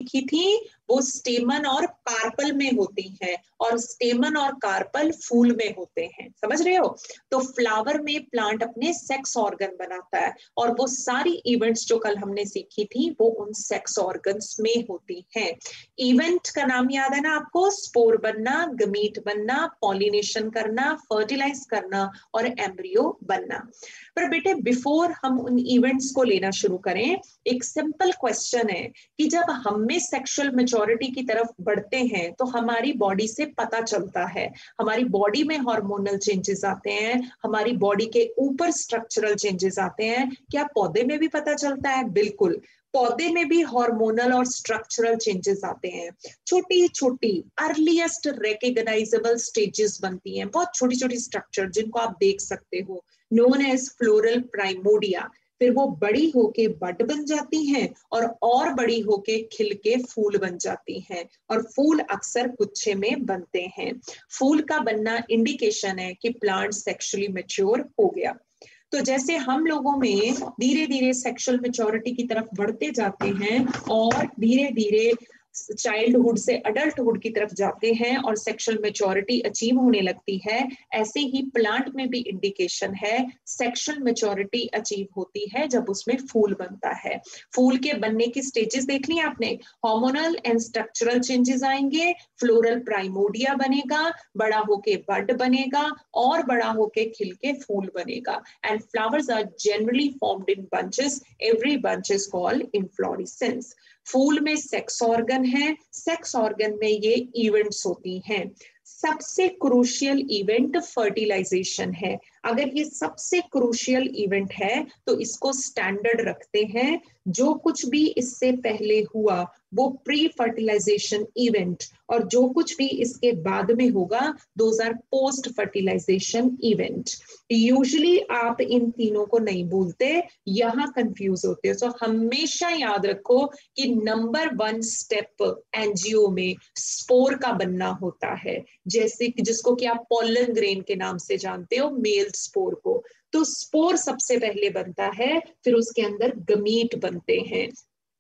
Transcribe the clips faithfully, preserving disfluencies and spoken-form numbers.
सीखी थी वो स्टेमन और कार्पल में होती है, और स्टेमन और कार्पल फूल में होते हैं, समझ रहे हो। तो फ्लावर में प्लांट अपने सेक्स ऑर्गन बनाता है, और वो सारी इवेंट्स जो कल हमने सीखी थी वो उन सेक्स ऑर्गन्स में होती हैं। इवेंट का नाम याद है ना आपको, स्पोर बनना, गमीट बनना, पॉलिनेशन करना, फर्टिलाइज करना और एम्ब्रियो बनना। पर बेटे बिफोर हम उन इवेंट्स को लेना शुरू करें, एक सिंपल क्वेश्चन है कि जब हम में सेक्सुअल मैच्योरिटी की तरफ बढ़ते हैं तो हमारी बॉडी से पता चलता है, हमारी बॉडी में हार्मोनल चेंजेस आते हैं, हमारी बॉडी के ऊपर स्ट्रक्चरल चेंजेस आते हैं। क्या पौधे में भी पता चलता है? बिल्कुल, पौधे में भी हार्मोनल और स्ट्रक्चरल चेंजेस आते हैं। छोटी छोटी अर्लीस्ट रिकॉग्नाइजेबल स्टेजेस बनती हैं, बहुत छोटी छोटी स्ट्रक्चर जिनको आप देख सकते हो, नोन एज फ्लोरल प्राइमोडिया। फिर वो बड़ी होके बड बन जाती हैं और और बड़ी होके खिल के फूल बन जाती हैं, और फूल अक्सर गुच्छे में बनते हैं। फूल का बनना इंडिकेशन है कि प्लांट सेक्सुअली मैच्योर हो गया। तो जैसे हम लोगों में धीरे धीरे सेक्सुअल मैच्योरिटी की तरफ बढ़ते जाते हैं और धीरे धीरे चाइल्डहुड से अडल्टहुड की तरफ जाते हैं और सेक्सुअल मैच्योरिटी अचीव होने लगती है, ऐसे ही प्लांट में भी इंडिकेशन है सेक्सुअल मैच्योरिटी अचीव होती है जब उसमें फूल बनता है। फूल के बनने की स्टेजेस देख ली आपने, हार्मोनल एंड स्ट्रक्चरल चेंजेस आएंगे, फ्लोरल प्राइमोडिया बनेगा, बड़ा होके बड बनेगा और बड़ा होके खिल के फूल बनेगा। And flowers are generally formed in bunches, every bunch is called inflorescence. फूल में सेक्स ऑर्गन है, सेक्स ऑर्गन में ये इवेंट्स होती हैं। सबसे क्रूशियल इवेंट फर्टिलाइजेशन है। अगर ये सबसे क्रूशियल इवेंट है तो इसको स्टैंडर्ड रखते हैं। जो कुछ भी इससे पहले हुआ वो प्री फर्टिलाइजेशन इवेंट, और जो कुछ भी इसके बाद में होगा those are post fertilization event. Usually आप इन तीनों को नहीं बोलते, यहां कंफ्यूज होते हो। सो हमेशा याद रखो कि नंबर वन स्टेप एंजियो में स्पोर का बनना होता है, जैसे कि जिसको कि आप पोलन ग्रेन के नाम से जानते हो, मेल स्पोर को। तो स्पोर सबसे पहले बनता है, फिर उसके अंदर गमीट बनते हैं।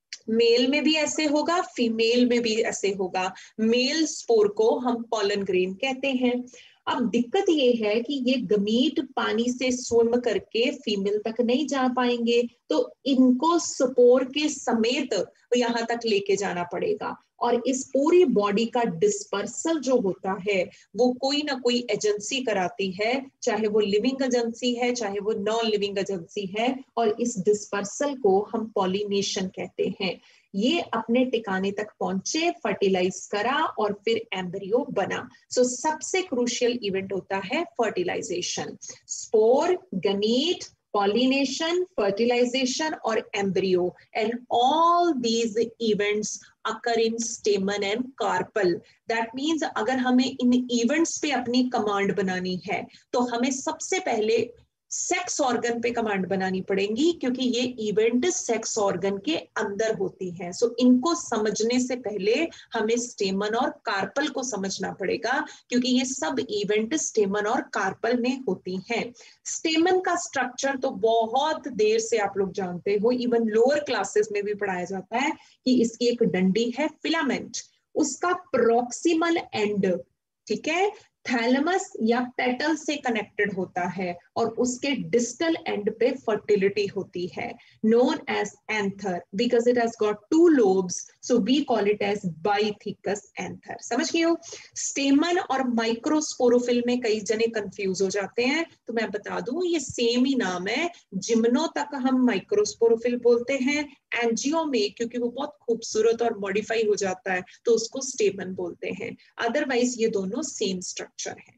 मेल में भी ऐसे होगा, फीमेल में भी ऐसे होगा। मेल स्पोर को हम पोलन ग्रेन कहते हैं। अब दिक्कत ये है कि ये गमीट पानी से स्विम करके फीमेल तक नहीं जा पाएंगे, तो इनको स्पोर के समेत यहां तक लेके जाना पड़ेगा। और इस पूरी बॉडी का डिस्पर्सल जो होता है वो कोई ना कोई एजेंसी कराती है, चाहे वो लिविंग एजेंसी है चाहे वो नॉन लिविंग एजेंसी है, और इस डिस्पर्सल को हम पॉलिनेशन कहते हैं। ये अपने ठिकाने तक पहुंचे, फर्टिलाइज करा और फिर एम्ब्रियो बना। सो so, सबसे क्रूशियल इवेंट होता है fertilization. Spore, gamete, pollination, fertilization और embryo, and all these events occur in stamen and carpel. That means अगर हमें इन events पे अपनी कमांड बनानी है तो हमें सबसे पहले सेक्स ऑर्गन पे कमांड बनानी पड़ेगी, क्योंकि ये इवेंट सेक्स ऑर्गन के अंदर होती है। सो इनको समझने से पहले हमें स्टेमन और कार्पल को समझना पड़ेगा, क्योंकि ये सब इवेंट स्टेमन और कार्पल में होती हैं। स्टेमन का स्ट्रक्चर तो बहुत देर से आप लोग जानते हो, इवन लोअर क्लासेस में भी पढ़ाया जाता है कि इसकी एक डंडी है फिलामेंट, उसका प्रोक्सिमल एंड, ठीक है, थैलेमस या पेटल से कनेक्टेड होता है, और उसके डिस्टल एंड पे फर्टिलिटी होती है, known as anther, because it has got two lobes, so we call it as bithecous anther. समझ गए हो? स्टेमन और माइक्रोस्पोरोफिल में कई जने कंफ्यूज हो जाते हैं, तो मैं बता दूं ये सेम ही नाम है। जिम्नो तक हम माइक्रोस्पोरोफिल बोलते हैं, एंजियो में क्योंकि वो बहुत खूबसूरत और मॉडिफाई हो जाता है तो उसको स्टेमन बोलते हैं। अदरवाइज ये दोनों सेम स्ट्रक्चर है।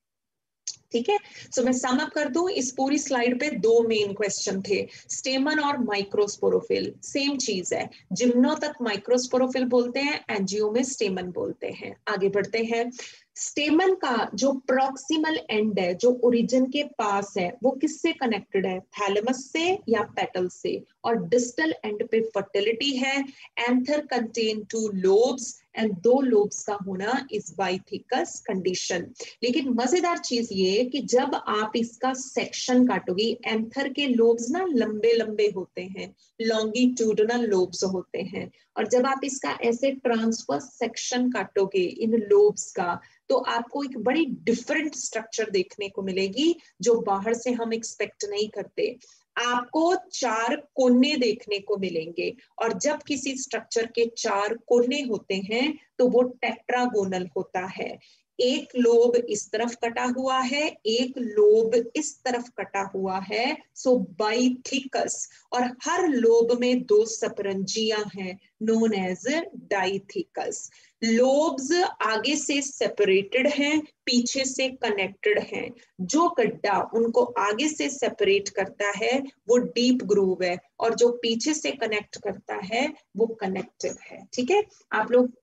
ठीक है, सो मैं सम अप कर दूं, इस पूरी स्लाइड पे दो मेन क्वेश्चन थे, स्टेमन और माइक्रोस्पोरोफिल सेम चीज है। जिम्नो तक माइक्रोस्पोरोफिल बोलते हैं, एंजियो में स्टेमन बोलते हैं। आगे बढ़ते हैं। स्टेमन का जो प्रॉक्सिमल एंड है, जो ओरिजिन के पास है, वो किससे कनेक्टेड है, थैलेमस से या पेटल से, और डिस्टल एंड पे फर्टिलिटी है। Anther contain two lobes and दो लोब्स का होना इज बाइथिकस कंडीशन। लेकिन मजेदार चीज ये कि जब आप इसका सेक्शन काटोगे, एंथर के लोब्स ना लंबे लंबे होते हैं, लॉन्गिट्यूडनल लोब्स होते हैं, और जब आप इसका ऐसे ट्रांसवर्स सेक्शन काटोगे इन लोब्स का, तो आपको एक बड़ी डिफरेंट स्ट्रक्चर देखने को मिलेगी जो बाहर से हम एक्सपेक्ट नहीं करते। आपको चार कोने देखने को मिलेंगे, और जब किसी स्ट्रक्चर के चार कोने होते हैं तो वो टेट्रागोनल होता है। एक लोब इस तरफ कटा हुआ है, एक लोब इस तरफ कटा हुआ है, सो बाइथिकस। और हर लोब में दो सपरंजियां हैं, नोन एज डाइथिकस। लोब्स आगे से सेपरेटेड हैं, पीछे से कनेक्टेड हैं। जो गड्ढा उनको आगे से सेपरेट करता है वो डीप ग्रूव है, और जो पीछे से कनेक्ट करता है वो कनेक्टिव है। ठीक है, आप लोग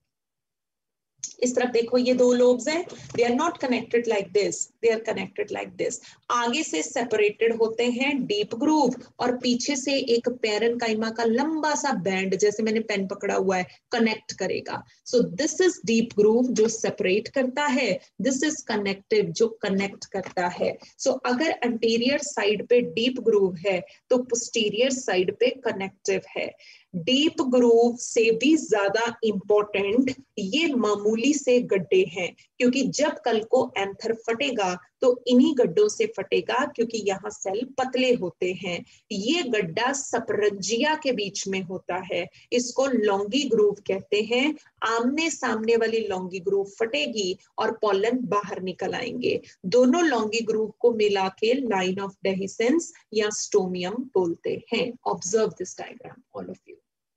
इस तरफ देखो, ये दो लोब्स हैं, they are not connected like this, they are connected like this. आगे से सेपरेटेड होते हैं डीप ग्रूव, और पीछे से एक पैरेन्काइमा का लंबा सा बैंड, जैसे मैंने पेन पकड़ा हुआ है, कनेक्ट करेगा। So this is deep groove जो सेपरेट करता है, दिस इज कनेक्टिव जो कनेक्ट करता है। सो so, अगर अंटीरियर साइड पे डीप ग्रूव है तो पोस्टीरियर साइड पे कनेक्टिव है। डीप ग्रूव से भी ज्यादा इंपॉर्टेंट ये मामूली से गड्ढे हैं, क्योंकि जब कल को एंथर फटेगा तो इन्हीं गड्ढों से फटेगा, क्योंकि यहाँ सेल पतले होते हैं। ये गड्ढा सपरंजिया के बीच में होता है, इसको लॉन्गी ग्रूव कहते हैं। आमने सामने वाली लॉन्गी ग्रूव फटेगी और पॉलन बाहर निकल आएंगे। दोनों लॉन्गी ग्रूव को मिला के लाइन ऑफ डेहिसेंस या स्टोमियम बोलते हैं। Observe this diagram all of you.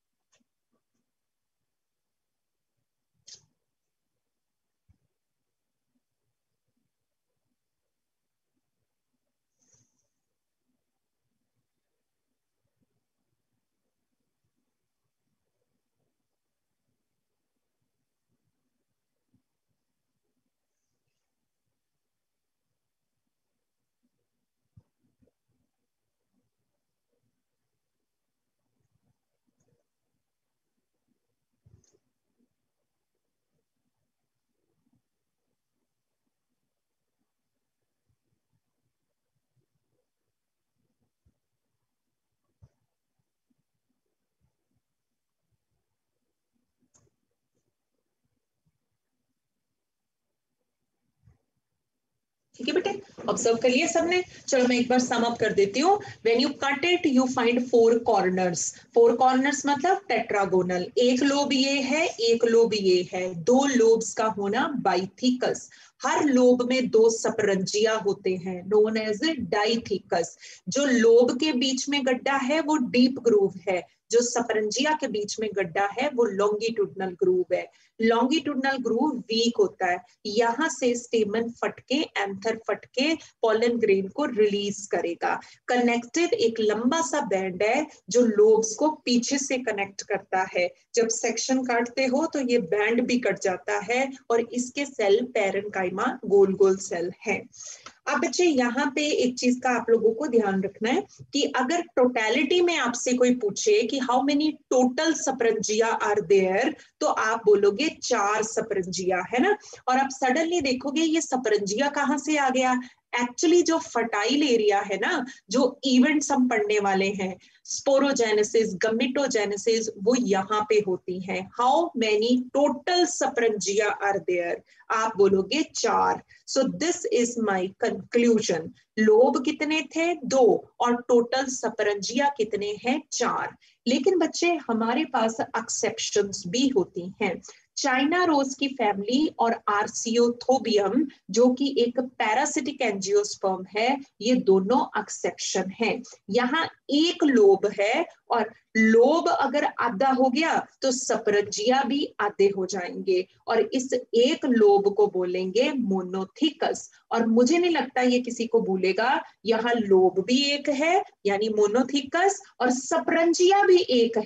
ठीक है बेटे, ऑब्जर्व कर लिया सबने। चलो मैं एक बार सम अप कर देती हूँ। When you cut it you find four corners. Four corners मतलब टेट्रागोनल। एक लोब ये है, एक लोब ये है, दो लोब्स का होना बाइथिकस। हर लोब में दो सपरंजिया होते हैं, नोन एज डाइथिकस। जो लोब के बीच में गड्ढा है वो डीप ग्रूव है, जो सपरंजिया के बीच में गड्ढा है वो लॉन्गिट्यूडनल ग्रूव है। लॉन्गिट्यूडनल ग्रूव वीक होता है, यहां से स्टेमन फटके, एंथर फटके पॉलन ग्रेन को रिलीज करेगा। कनेक्टेड एक लंबा सा बैंड है जो लोब्स को पीछे से कनेक्ट करता है। जब सेक्शन काटते हो तो ये बैंड भी कट जाता है, और इसके सेल पैरेन्काइमा गोल गोल सेल है। अब बच्चे यहाँ पे एक चीज का आप लोगों को ध्यान रखना है कि अगर टोटलिटी में आपसे कोई पूछे कि how many total sporangia are there, तो आप बोलोगे चार सपरंजिया, है ना। और आप सडनली देखोगे ये सपरंजिया कहाँ से आ गया। एक्चुअली जो फर्टाइल एरिया है ना, जो इवेंट्स हम पढ़ने वाले हैं, स्पोरोजेनेसिस, गमिटोजेनेसिस, वो यहाँ पे होती हैं। How many total sporangia are there, आप बोलोगे चार। So this is my conclusion. Lobe कितने थे? दो, और टोटल सपरंजिया कितने हैं? चार। लेकिन बच्चे हमारे पास एक्सेप्शंस भी होती हैं। चाइना रोज की फैमिली और आर्सियोथोबियम जो कि एक पैरासिटिक एंजियोस्पर्म है, ये दोनों एक्सेप्शन हैं। यहाँ एक लोब है, और लोब अगर आधा हो गया तो सपरंजिया भी आधे हो जाएंगे, और इस एक लोब को बोलेंगे मोनोथिकस। और मुझे नहीं लगता ये किसी को भूलेगा, यहाँ लोब भी एक है यानी मोनोथिकस, और सपरंजिया भी एक है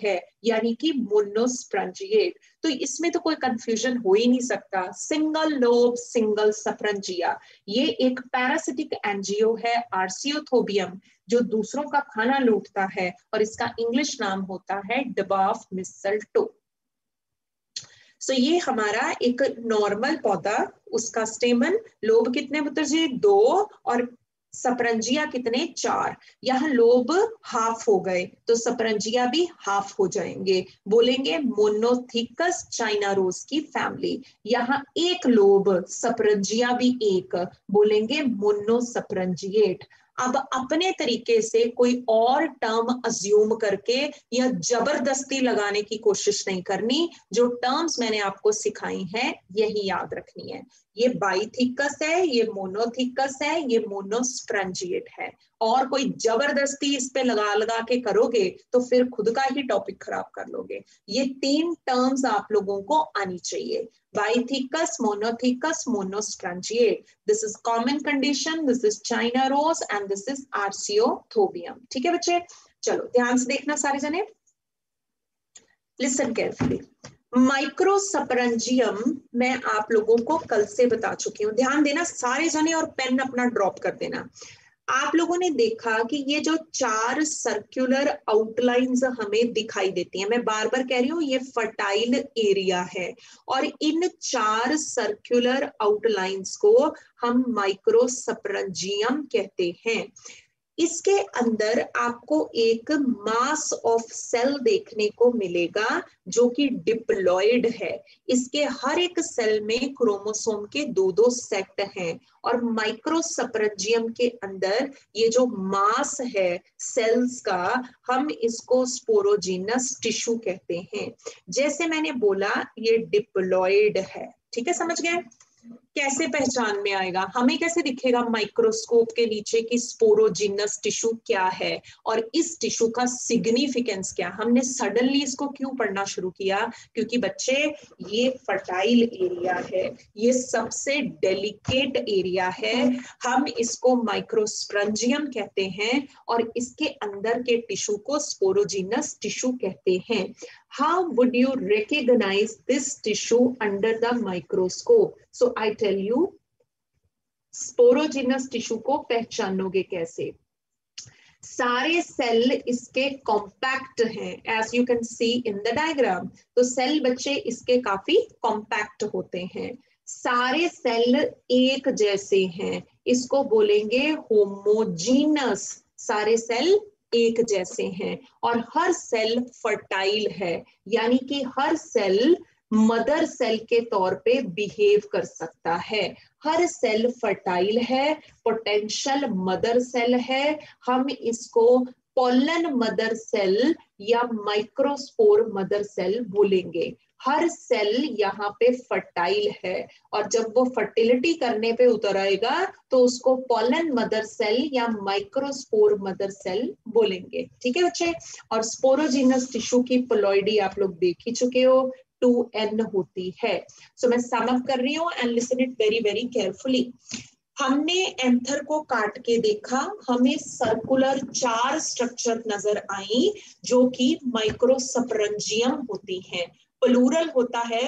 यानी कि मोनोस्प्रंजिएट। तो इसमें तो कोई कंफ्यूजन हो ही नहीं सकता, सिंगल लोब सिंगल स्प्रंजिया। ये एक पैरासिटिक एंजियो है आर्सियोथोबियम, जो दूसरों का खाना लूटता है, और इसका इंग्लिश नाम होता है डबाफ मिसल्टो। सो so, ये हमारा एक नॉर्मल पौधा, उसका स्टेमन, लोब कितने पुत्र जी? दो, और स्प्रंजिया कितने? चार। यहाँ लोब हाफ हो गए तो स्प्रंजिया भी हाफ हो जाएंगे, बोलेंगे मोनोथिकस चाइना रोज की फैमिली। यहाँ एक लोब, स्प्रंजिया भी एक, बोलेंगे मोनोस्प्रंजिएट। अब अपने तरीके से कोई और टर्म अज्यूम करके या जबरदस्ती लगाने की कोशिश नहीं करनी, जो टर्म्स मैंने आपको सिखाई हैं यही याद रखनी है। ये बाइथिकस है, ये मोनोथिकस है, ये मोनोस्प्रंजिएट है, और कोई जबरदस्ती इस पे लगा लगा के करोगे तो फिर खुद का ही टॉपिक खराब कर लोगे। ये तीन टर्म्स आप लोगों को आनी चाहिए, bithecous, monothecous, monosporangiate. This is common condition, this is China rose and this is Arceuthobium. ठीक है बच्चे, चलो ध्यान से देखना सारे जने, लिसन केयरफुली। माइक्रोस्प्रंजियम मैं आप लोगों को कल से बता चुकी हूँ, ध्यान देना सारे जने, और पेन अपना ड्रॉप कर देना। आप लोगों ने देखा कि ये जो चार सर्कुलर आउटलाइंस हमें दिखाई देती हैं, मैं बार बार कह रही हूँ ये फर्टाइल एरिया है, और इन चार सर्कुलर आउटलाइंस को हम माइक्रोस्प्रंजियम कहते हैं। इसके अंदर आपको एक मास ऑफ सेल देखने को मिलेगा जो कि डिप्लॉयड है। इसके हर एक सेल में क्रोमोसोम के दो दो सेट हैं, और माइक्रोस्प्रंजियम के अंदर ये जो मास है सेल्स का, हम इसको स्पोरोजिनस टिश्यू कहते हैं। जैसे मैंने बोला ये डिप्लॉयड है, ठीक है, समझ गए? कैसे पहचान में आएगा, हमें कैसे दिखेगा माइक्रोस्कोप के नीचे कि स्पोरोजिनस टिश्यू क्या है और इस टिश्यू का सिग्निफिकेंस क्या? हमने सडनली इसको क्यों पढ़ना शुरू किया? क्योंकि बच्चे ये फर्टाइल एरिया है, ये सबसे डेलिकेट एरिया है, हम इसको माइक्रोस्प्रंजियम कहते हैं, और इसके अंदर के टिश्यू को स्पोरोजिनस टिश्यू कहते हैं। How would you recognize this tissue under the microscope? So I tell you, sporogenous tissue को पहचानोगे कैसे? सारे सेल इसके कॉम्पैक्ट हैं, as you can see in the diagram. तो सेल बच्चे इसके काफी कॉम्पैक्ट होते हैं, सारे सेल एक जैसे हैं, इसको बोलेंगे होमोजीनस। सारे सेल एक जैसे हैं, और हर सेल फर्टाइल है, यानी कि हर सेल मदर सेल के तौर पे बिहेव कर सकता है। हर सेल फर्टाइल है, पोटेंशियल मदर सेल है, हम इसको पोलन मदर सेल या माइक्रोस्पोर मदर सेल बोलेंगे। हर सेल यहाँ पे फर्टाइल है, और जब वो फर्टिलिटी करने पे उतर आएगा तो उसको पोलन मदर सेल या माइक्रोस्पोर मदर सेल बोलेंगे। ठीक है बच्चे? और स्पोरोजिनस टिश्यू की पोलॉइडी आप लोग देख ही चुके हो, टू एन होती है। सो so, मैं सम अप कर रही हूँ and listen it very very carefully. हमने एंथर को काट के देखा, हमें सर्कुलर चार स्ट्रक्चर नजर आई जो कि माइक्रोस्प्रंजियम होती हैं। प्लूरल होता है,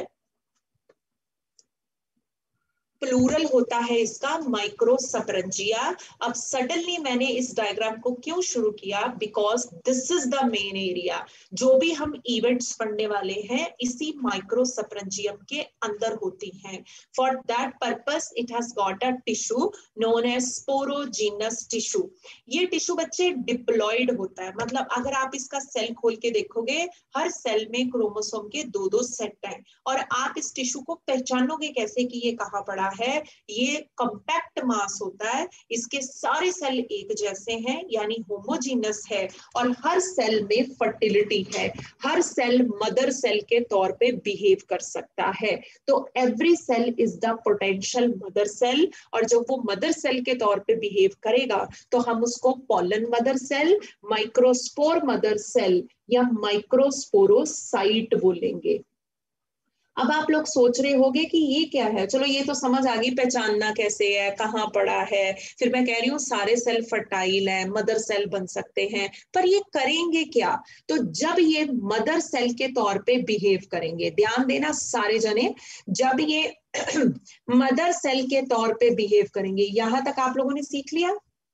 प्लूरल होता है इसका माइक्रोस्प्रंजिया। अब सडनली मैंने इस डायग्राम को क्यों शुरू किया? Because this is the main area. जो भी हम इवेंट्स पढ़ने वाले हैं इसी माइक्रोस्प्रंजियम के अंदर होती हैं। For that purpose it has got a tissue known as sporogenous tissue. ये टिश्यू बच्चे डिप्लॉयड होता है, मतलब अगर आप इसका सेल खोल के देखोगे हर सेल में क्रोमोसोम के दो दो सेट हैं, और आप इस टिश्यू को पहचानोगे कैसे कि ये कहाँ पड़ा है? ये कॉम्पैक्ट मास होता है, इसके सारे सेल एक जैसे हैं यानी होमोजीनस है, और हर सेल में फर्टिलिटी है, हर सेल मदर सेल के तौर पे बिहेव कर सकता है। तो every cell is the potential mother cell, और जब वो मदर सेल के तौर पे बिहेव करेगा तो हम उसको pollen mother cell, microspore mother cell या माइक्रोस्पोरोसाइट बोलेंगे। अब आप लोग सोच रहे होंगे कि ये क्या है, चलो ये तो समझ आ गई, पहचानना कैसे है, कहाँ पड़ा है। फिर मैं कह रही हूँ सारे सेल फर्टाइल है, मदर सेल बन सकते हैं, पर ये करेंगे क्या? तो जब ये मदर सेल के तौर पे बिहेव करेंगे, ध्यान देना सारे जने, जब ये मदर सेल के तौर पे बिहेव करेंगे, यहां तक आप लोगों ने सीख लिया?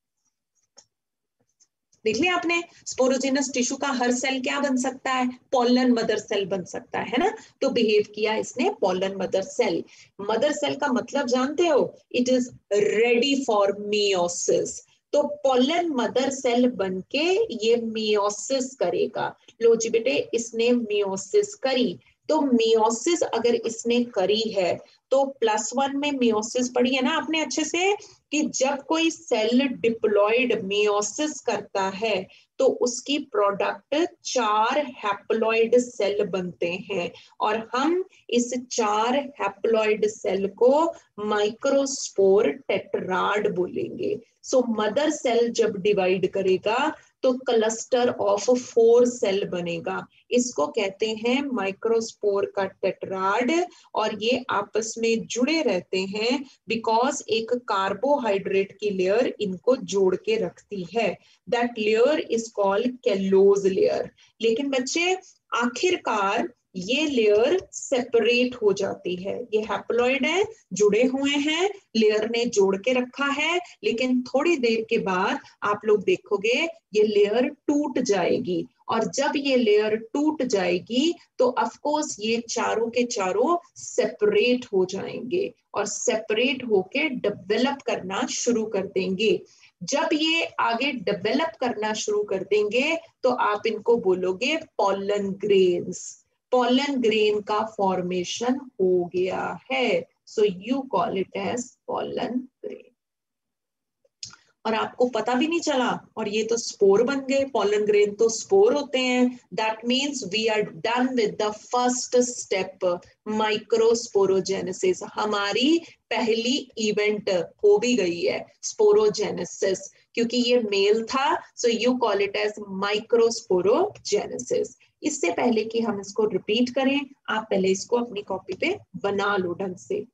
देख लिया आपने? स्पोरोजेनस टिश्यू का हर सेल क्या बन सकता है? पॉलन मदर सेल बन सकता है ना? तो बिहेव किया इसने pollen mother cell. Mother cell का मतलब जानते हो? It is ready for meiosis. तो पॉलन मदर सेल बनके ये मियोसिस करेगा। लो जी बेटे, इसने मियोसिस करी। तो मियोसिस अगर इसने करी है, तो प्लस वन में मियोसिस पढ़ी है ना आपने अच्छे से, कि जब कोई सेल डिप्लॉइड मियोसिस करता है तो उसकी प्रोडक्ट चार हैप्लॉइड सेल बनते हैं, और हम इस चार हैप्लॉइड सेल को माइक्रोस्पोर टेट्राड बोलेंगे। सो मदर सेल जब डिवाइड करेगा तो क्लस्टर ऑफ फोर सेल बनेगा, इसको कहते हैं माइक्रोस्पोर का टेट्राड। और ये आपस में जुड़े रहते हैं बिकॉज एक कार्बोहाइड्रेट की लेयर इनको जोड़ के रखती है। That layer is called callose layer. लेकिन बच्चे आखिरकार ये लेयर सेपरेट हो जाती है। ये हैप्लॉइड है, जुड़े हुए हैं, लेयर ने जोड़ के रखा है, लेकिन थोड़ी देर के बाद आप लोग देखोगे ये लेयर टूट जाएगी। और जब ये लेयर टूट जाएगी तो ऑफ कोर्स ये चारों के चारों सेपरेट हो जाएंगे और सेपरेट होके डेवलप करना शुरू कर देंगे। जब ये आगे डेवलप करना शुरू कर देंगे तो आप इनको बोलोगे पॉलन ग्रेन्स। पॉलन ग्रेन का फॉर्मेशन हो गया है, so you call it as pollen grain. और आपको पता भी नहीं चला, और ये तो स्पोर बन गए, पॉलन ग्रेन तो स्पोर होते हैं। That means we are done with the first step, microsporogenesis. हमारी पहली इवेंट हो भी गई है, स्पोरोजेनेसिस, क्योंकि ये मेल था, so you call it as microsporogenesis. इससे पहले कि हम इसको रिपीट करें, आप पहले इसको अपनी कॉपी पे बना लो ढंग से।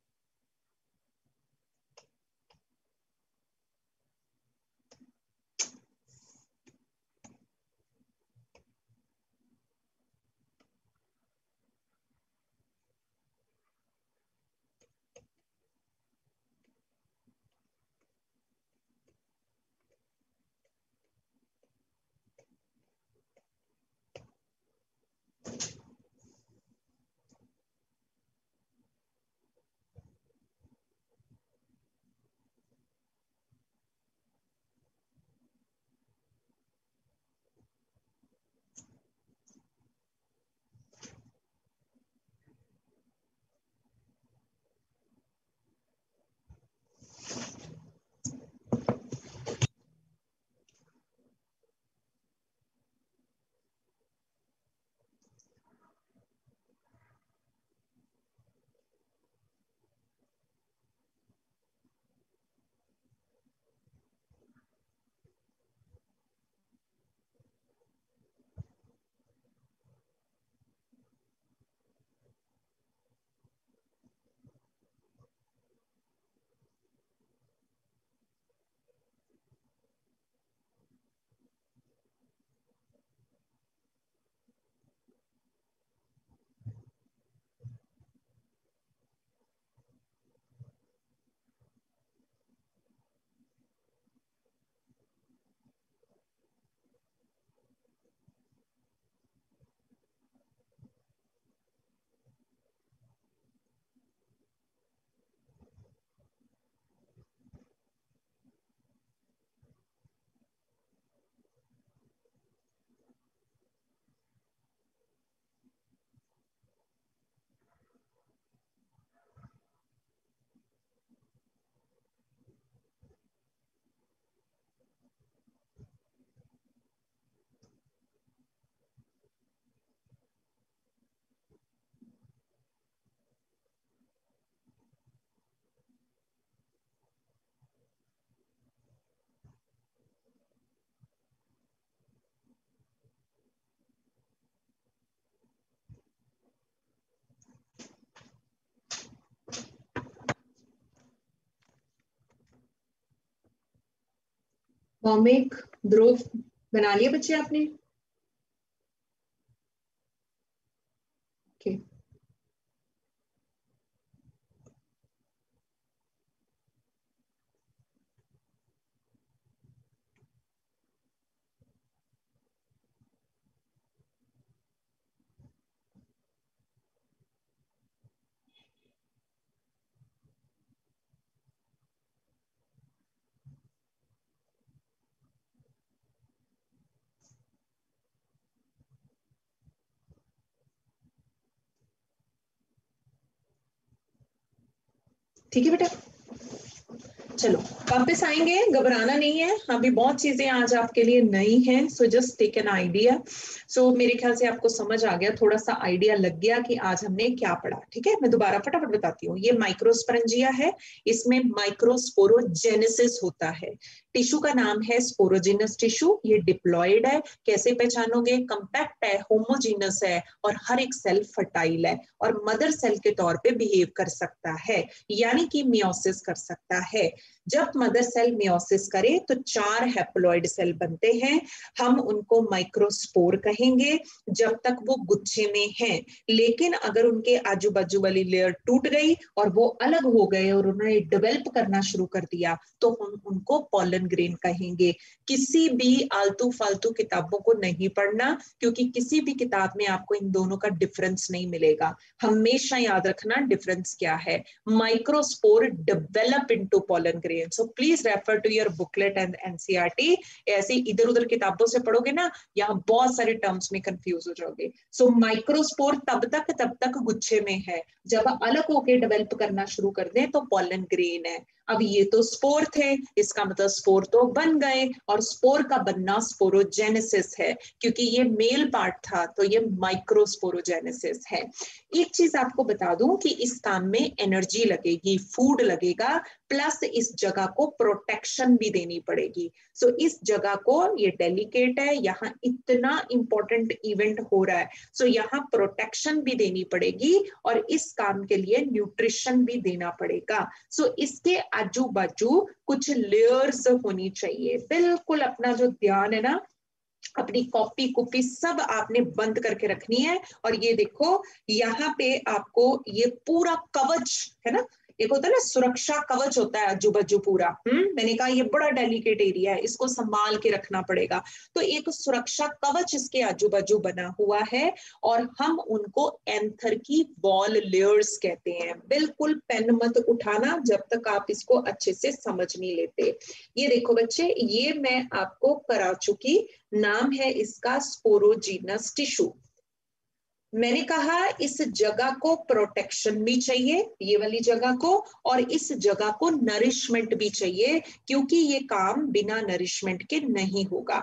भौमिक, ध्रुव, बना लिया बच्चे आपने? ओके, ठीक है बेटा, चलो वापस आएंगे, घबराना नहीं है, अभी बहुत चीजें आज आपके लिए नई हैं, so just take an idea. So मेरे ख्याल से आपको समझ आ गया, थोड़ा सा आइडिया लग गया कि आज हमने क्या पढ़ा। ठीक है, मैं दोबारा फटाफट बताती हूँ। ये माइक्रोस्पोरेंजिया है, इसमें माइक्रोस्पोरोजेनेसिस होता है। टिश्यू का नाम है स्पोरोजिनस टिश्यू, ये डिप्लॉयड है। कैसे पहचानोगे? कंपैक्ट है, होमोजीनस है और हर एक सेल फर्टाइल है और मदर सेल के तौर पे बिहेव कर सकता है, यानी कि मियोसिस कर सकता है। जब मदर सेल मियोसिस करे तो चार हैप्लॉइड सेल बनते हैं, हम उनको माइक्रोस्पोर कहेंगे जब तक वो गुच्छे में हैं। लेकिन अगर उनके आजू बाजू वाली लेयर टूट गई और वो अलग हो गए और उन्होंने डेवलप करना शुरू कर दिया तो हम उनको पॉलन ग्रेन कहेंगे। किसी भी आलतू फालतू किताबों को नहीं पढ़ना, क्योंकि किसी भी किताब में आपको इन दोनों का डिफरेंस नहीं मिलेगा। हमेशा याद रखना डिफरेंस क्या है। Microspore develop into pollen grain, so please refer to your booklet and NCERT. ऐसे इधर उधर किताबों से पढ़ोगे ना, यहाँ बहुत सारे टर्म्स में कंफ्यूज हो जाओगे। सो माइक्रोस्पोर तब तक तब तक गुच्छे में है, जब अलग होके डेवलप करना शुरू कर दें तो पॉलन ग्रेन है। अब ये तो स्पोर थे, इसका मतलब स्पोर तो बन गए, और स्पोर का बनना स्पोरोजेनेसिस है, क्योंकि ये मेल पार्ट था तो ये माइक्रोस्पोरोजेनेसिस है। एक चीज आपको बता दूं कि इस काम में एनर्जी लगेगी, फूड लगेगा, प्लस इस जगह को प्रोटेक्शन भी देनी पड़ेगी। सो so, इस जगह को, ये डेलिकेट है, यहाँ इतना इंपॉर्टेंट इवेंट हो रहा है, सो so, यहाँ प्रोटेक्शन भी देनी पड़ेगी और इस काम के लिए न्यूट्रिशन भी देना पड़ेगा। सो so, इसके आजू बाजू कुछ लेयर्स होनी चाहिए। बिल्कुल अपना जो ध्यान है ना, अपनी कॉपी कॉपी सब आपने बंद करके रखनी है। और ये देखो, यहाँ पे आपको ये पूरा कवच है ना, एक होता है ना सुरक्षा कवच होता है आजू बाजू पूरा। हम्म मैंने कहा ये बड़ा डेलिकेट एरिया है, इसको संभाल के रखना पड़ेगा। तो एक सुरक्षा कवच इसके आजू बाजू बना हुआ है और हम उनको एंथर की वॉल लेयर्स कहते हैं। बिल्कुल पेन मत उठाना जब तक आप इसको अच्छे से समझ नहीं लेते। ये देखो बच्चे, ये मैं आपको करा चुकी, नाम है इसका स्पोरोजीनस टिश्यू। मैंने कहा इस जगह को प्रोटेक्शन भी चाहिए, ये वाली जगह को, और इस जगह को नरिशमेंट भी चाहिए, क्योंकि ये काम बिना नरिशमेंट के नहीं होगा।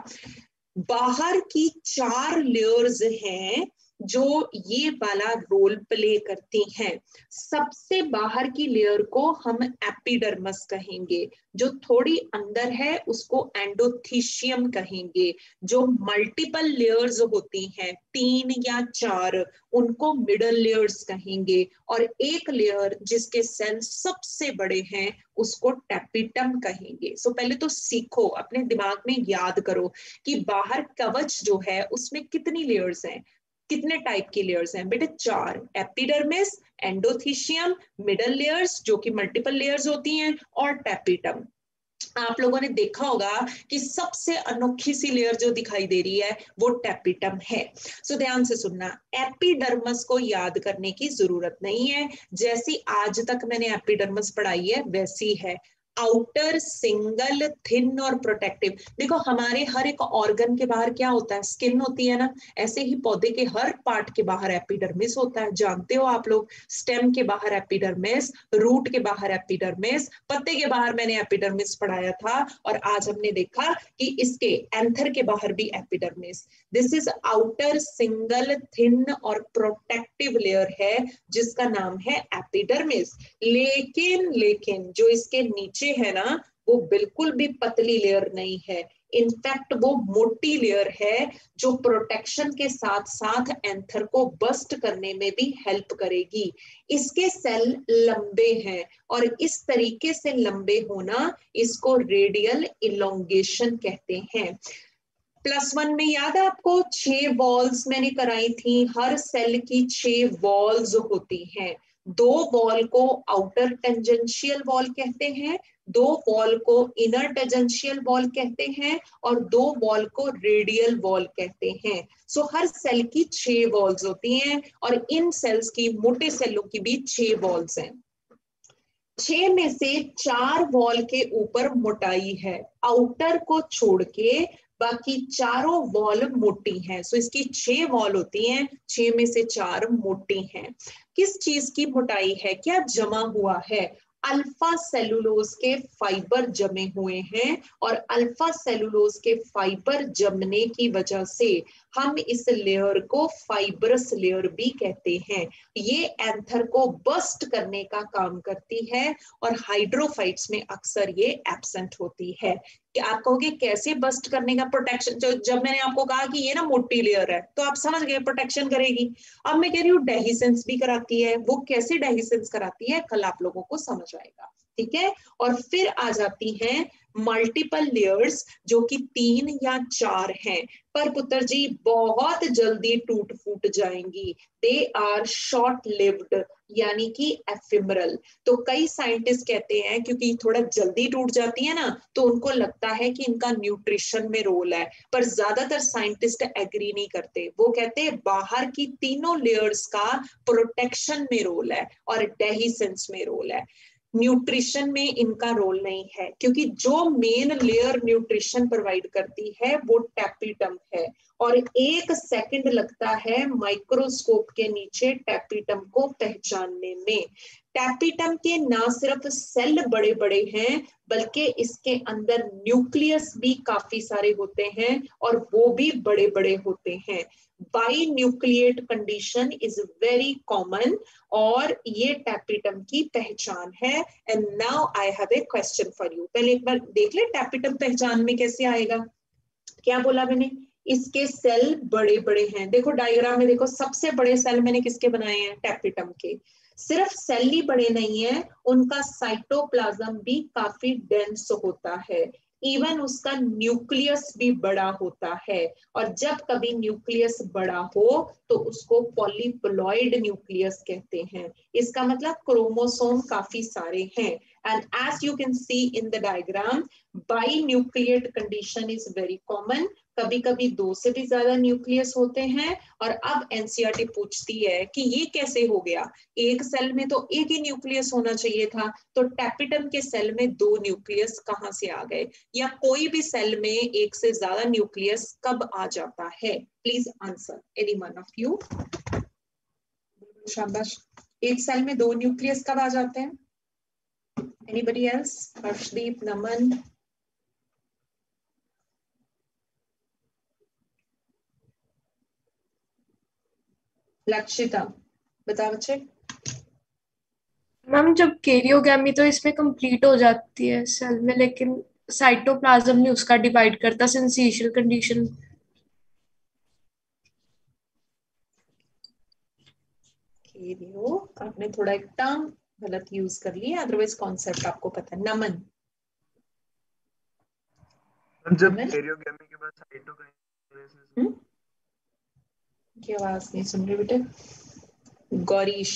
बाहर की चार लेयर्स हैं जो ये वाला रोल प्ले करती हैं। सबसे बाहर की लेयर को हम एपिडर्मस कहेंगे, जो थोड़ी अंदर है उसको एंडोथीशियम कहेंगे, जो मल्टीपल लेयर्स होती हैं तीन या चार उनको मिडल लेयर्स कहेंगे, और एक लेयर जिसके सेल सबसे बड़े हैं उसको टैपिटम कहेंगे। सो पहले तो सीखो, अपने दिमाग में याद करो कि बाहर कवच जो है उसमें कितनी लेयर्स हैं, कितने टाइप की लेयर्स हैं बेटे? चार, एपिडर्मिस, एंडोथीशियम, मिडल लेयर्स जो कि मल्टीपल लेयर्स होती हैं, और टैपिटम। आप लोगों ने देखा होगा कि सबसे अनोखी सी लेयर जो दिखाई दे रही है वो टैपिटम है। सो ध्यान से सुनना, एपिडर्मस को याद करने की जरूरत नहीं है, जैसी आज तक मैंने एपिडर्मस पढ़ाई है वैसी है। आउटर, सिंगल, थिन और प्रोटेक्टिव। देखो हमारे हर एक ऑर्गन के बाहर क्या होता है? स्किन होती है ना, ऐसे ही पौधे के हर पार्ट के बाहर एपिडर्मिस होता है, जानते हो आप लोग। स्टेम के बाहर एपिडर्मिस, रूट के बाहर एपिडर्मिस, पत्ते के बाहर मैंने एपिडर्मिस पढ़ाया था, और आज हमने देखा कि इसके एंथर के बाहर भी epidermis. This is outer, single, thin और प्रोटेक्टिव लेयर है जिसका नाम है एपिडर्मिस। लेकिन लेकिन जो इसके नीचे है ना, वो बिल्कुल भी पतली लेयर नहीं है, इनफैक्ट वो मोटी लेयर है जो प्रोटेक्शन के साथ साथ एंथर को बस्ट करने में भी हेल्प करेगी। इसके सेल लंबे हैं और इस तरीके से लंबे होना इसको रेडियल इलोंगेशन कहते हैं। प्लस वन में याद है आपको छह वॉल्स मैंने कराई थी, हर सेल की छह वॉल्स होती हैं। दो वॉल को आउटर टेंजेंशियल वॉल कहते हैं, दो वॉल को इनर टेंजेंशियल वॉल कहते हैं और दो वॉल को रेडियल वॉल कहते हैं। सो so, हर सेल की छह वॉल्स होती हैं और इन सेल्स की, मोटे सेलों की भी छह वॉल्स हैं। छह में से चार वॉल के ऊपर मोटाई है, आउटर को छोड़ के बाकी चारों वॉल मोटी हैं। सो इसकी छह वॉल होती हैं, छह में से चार मोटी हैं। किस चीज की मोटाई है, क्या जमा हुआ है? अल्फा सेलुलोज के फाइबर जमे हुए हैं और अल्फा सेलुलोज के फाइबर जमने की वजह से हम इस लेयर को फाइब्रस लेयर भी कहते हैं। ये एंथर को बस्ट करने का काम करती है और हाइड्रोफाइट्स में अक्सर ये एब्सेंट होती है। कि आप कहोगे कैसे बस्ट करने का, प्रोटेक्शन, जो जब मैंने आपको कहा कि ये ना मोटी लेयर है तो आप समझ गए प्रोटेक्शन करेगी। अब मैं कह रही हूँ डेहिसेंस भी कराती है, वो कैसे डेहिसेंस कराती है कल आप लोगों को समझ आएगा, ठीक है। और फिर आ जाती हैं मल्टीपल लेयर्स जो कि तीन या चार हैं, पर पुत्र जी बहुत जल्दी टूट फूट जाएंगी। दे आर शॉर्ट लिव्ड यानी कि एफिमरल। तो कई साइंटिस्ट कहते हैं क्योंकि थोड़ा जल्दी टूट जाती है ना तो उनको लगता है कि इनका न्यूट्रिशन में रोल है, पर ज्यादातर साइंटिस्ट एग्री नहीं करते। वो कहते हैं बाहर की तीनों लेयर्स का प्रोटेक्शन में रोल है और डेहिसेंस में रोल है, न्यूट्रिशन में इनका रोल नहीं है। क्योंकि जो मेन लेयर न्यूट्रिशन प्रोवाइड करती है वो टैपिटम है और एक सेकंड लगता है माइक्रोस्कोप के नीचे टैपिटम को पहचानने में। टैपिटम के ना सिर्फ सेल बड़े बड़े हैं बल्कि इसके अंदर न्यूक्लियस भी काफी सारे होते हैं और वो भी बड़े बड़े होते हैं। Binucleate condition is very common और ये टैपिटम की पहचान है। And now I have a question for you. पहले एक बार देख ले टैपिटम पहचान में कैसे आएगा। क्या बोला मैंने, इसके सेल बड़े बड़े हैं। देखो डायग्राम में देखो, सबसे बड़े सेल मैंने किसके बनाए हैं, टैपिटम के। सिर्फ सेल ही बड़े नहीं है, उनका साइटोप्लाज्म भी काफी डेंस होता है, इवन उसका न्यूक्लियस भी बड़ा होता है। और जब कभी न्यूक्लियस बड़ा हो तो उसको पॉलीप्लॉइड न्यूक्लियस कहते हैं। इसका मतलब क्रोमोसोम काफी सारे हैं। And as you can see in the diagram, binucleate condition is very common. कभी कभी दो से भी ज्यादा न्यूक्लियस होते हैं। और अब एनसीईआरटी पूछती है कि ये कैसे हो गया, एक सेल में तो एक ही न्यूक्लियस होना चाहिए था, तो टैपिटम के सेल में दो न्यूक्लियस कहां से आ गए? या कोई भी सेल में एक से ज्यादा न्यूक्लियस कब आ जाता है? Please answer any one of you. शाबाश। एक सेल में दो न्यूक्लियस कब आ जाते हैं? Anybody else? हर्षदीप, नमन, लक्षिता, बता बच्चे। मैम जब कैरियोगैमी तो इसमें कंप्लीट हो जाती है सेल में, लेकिन साइटोप्लाज्म नहीं उसका डिवाइड करता सिंसिशियल कंडीशन। कैरियो, आपने थोड़ा एक टर्म गलत यूज कर लिया, अदरवाइज कॉन्सेप्ट आपको पता है। नमन, जब कैरियोगैमी के बाद साइटोकाइनेसिस, की आवाज नहीं सुन रही बेटे। गौरीश,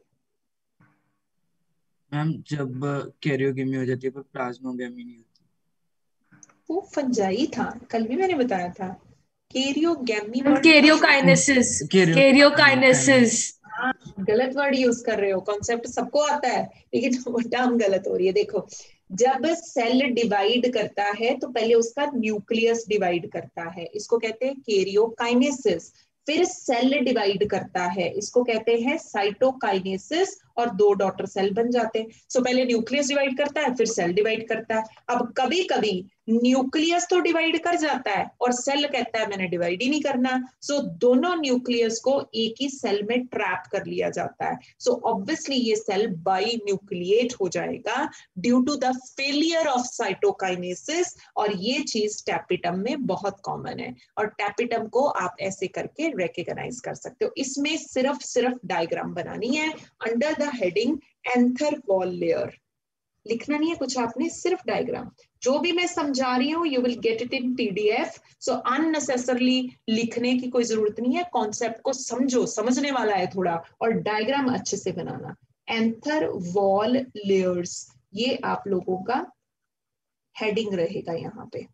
मैम जब कैरियोगेमी हो जाती है पर प्लाज्मोगेमी नहीं होती। वो फंजाई था, कल भी मैंने बताया था। Karyogamy ma'am word karyokinesis, karyokinesis. हाँ, गलत वर्ड यूज कर रहे हो। कॉन्सेप्ट सबको आता है लेकिन टर्म गलत हो रही है। देखो, जब सेल डिवाइड करता है तो पहले उसका न्यूक्लियस डिवाइड करता है, इसको कहते हैं कैरियोकाइनेसिस। फिर सेल डिवाइड करता है, इसको कहते हैं साइटोकाइनेसिस। और दो डॉटर सेल बन जाते हैं। सो so, पहले न्यूक्लियस डिवाइड करता है, फिर सेल डिवाइड करता है। अब कभी कभी न्यूक्लियस तो डिवाइड कर जाता है और सेल कहता है मैंने डिवाइड ही नहीं करना। सो so, दोनों न्यूक्लियस को एक ही सेल में ट्रैप कर लिया जाता है। सो so, ऑब्वियसली ये सेल बाई न्यूक्लिएट हो जाएगा due to the failure of cytokinesis, और ये चीज टैपिटम में बहुत कॉमन है, और टैपिटम को आप ऐसे करके रिकॉग्नाइज कर सकते हो। इसमें सिर्फ सिर्फ डायग्राम बनानी है under the heading anther wall layer, लिखना नहीं है कुछ आपने, सिर्फ डायग्राम। जो भी मैं समझा रही हूँ you will get it in PDF, so unnecessarily लिखने की कोई जरूरत नहीं है। कॉन्सेप्ट को समझो, समझने वाला है थोड़ा, और डायग्राम अच्छे से बनाना। एंथर वॉल लेयर्स, ये आप लोगों का हेडिंग रहेगा यहाँ पे।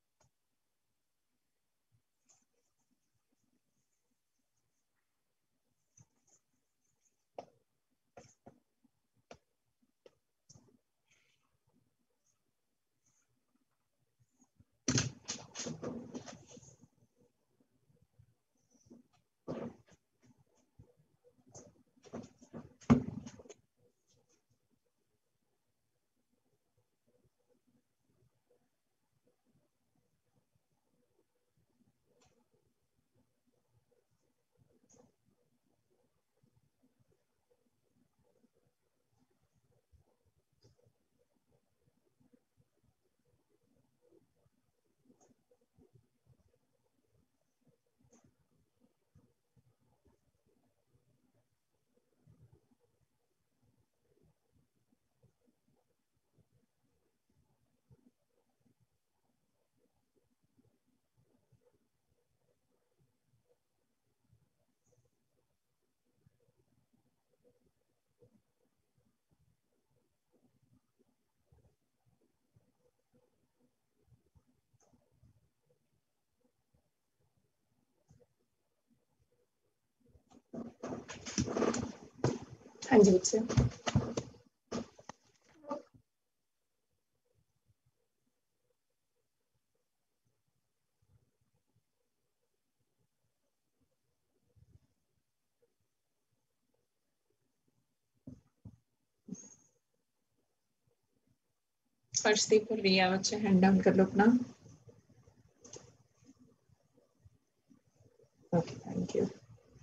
हाँ जी बच्चे, अर्शदीप और रिया बच्चे हैंड डाउन कर लो अपना। Okay thank you.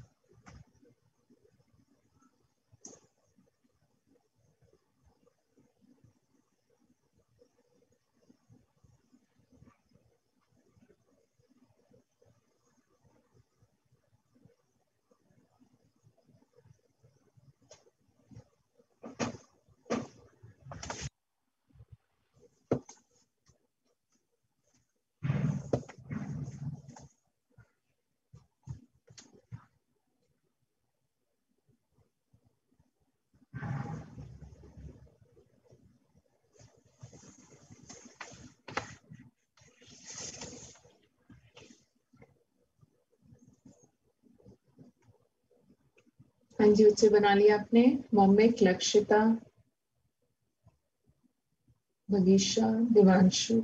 हाँ जी बच्चे, बना लिया आपने? मोमिक, लक्षिता, भगीशा, दिवांशु।